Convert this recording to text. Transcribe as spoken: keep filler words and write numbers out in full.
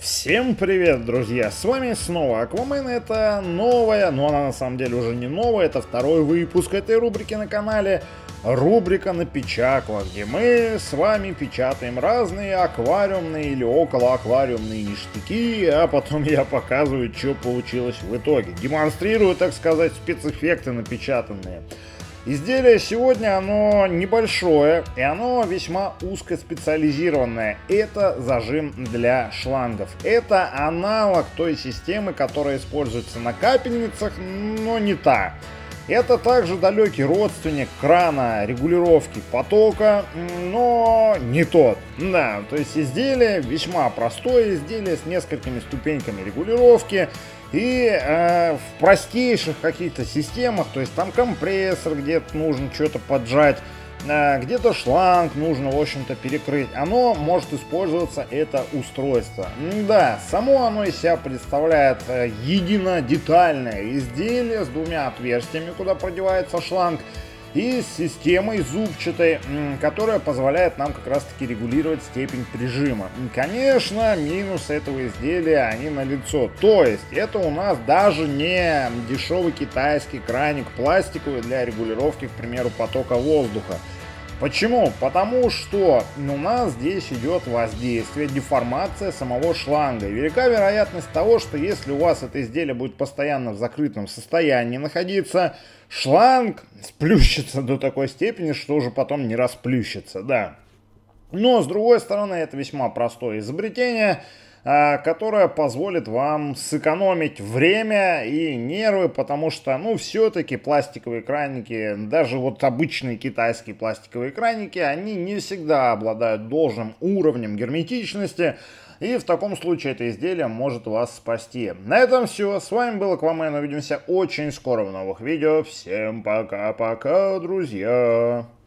Всем привет, друзья! С вами снова Аквамен. Это новая, но она на самом деле уже не новая, это второй выпуск этой рубрики на канале. Рубрика «Напечакла», где мы с вами печатаем разные аквариумные или околоаквариумные ништяки, а потом я показываю, что получилось в итоге. Демонстрирую, так сказать, спецэффекты напечатанные. Изделие сегодня оно небольшое и оно весьма узкоспециализированное. Это зажим для шлангов. Это аналог той системы, которая используется на капельницах, но не та. Это также далекий родственник крана регулировки потока, но не тот. Да, то есть изделие весьма простое изделие с несколькими ступеньками регулировки. И э, в простейших каких-то системах, то есть там компрессор, где-то нужно что-то поджать, э, где-то шланг нужно, в общем-то, перекрыть, оно может использоваться, это устройство. Да, само оно из себя представляет э, единодетальное изделие с двумя отверстиями, куда продевается шланг, и с системой зубчатой, которая позволяет нам как раз таки регулировать степень прижима. И, конечно, минусы этого изделия, они налицо. То есть это у нас даже не дешевый китайский краник пластиковый для регулировки, к примеру, потока воздуха. Почему? Потому что у нас здесь идет воздействие, деформация самого шланга. И велика вероятность того, что если у вас это изделие будет постоянно в закрытом состоянии находиться, шланг сплющится до такой степени, что уже потом не расплющится, да. Но с другой стороны, это весьма простое изобретение, которая позволит вам сэкономить время и нервы, потому что, ну, все-таки пластиковые краники, даже вот обычные китайские пластиковые краники, они не всегда обладают должным уровнем герметичности, и в таком случае это изделие может вас спасти. На этом все. С вами был Аквамен. Увидимся очень скоро в новых видео. Всем пока-пока, друзья!